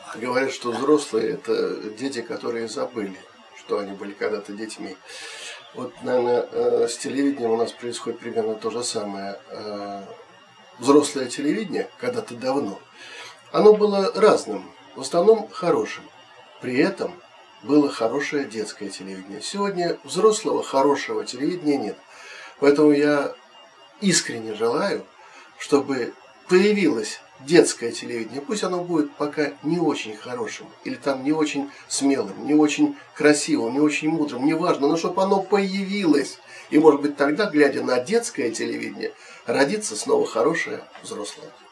Говорят, что взрослые – это дети, которые забыли, что они были когда-то детьми. Вот, наверное, с телевидением у нас происходит примерно то же самое. Взрослое телевидение, когда-то давно, оно было разным, в основном хорошим. При этом было хорошее детское телевидение. Сегодня взрослого хорошего телевидения нет. Поэтому я искренне желаю, чтобы появилось детское телевидение. Пусть оно будет пока не очень хорошим, или там не очень смелым, не очень красивым, не очень мудрым, неважно, но чтобы оно появилось. И может быть тогда, глядя на детское телевидение, родится снова хорошее взрослое.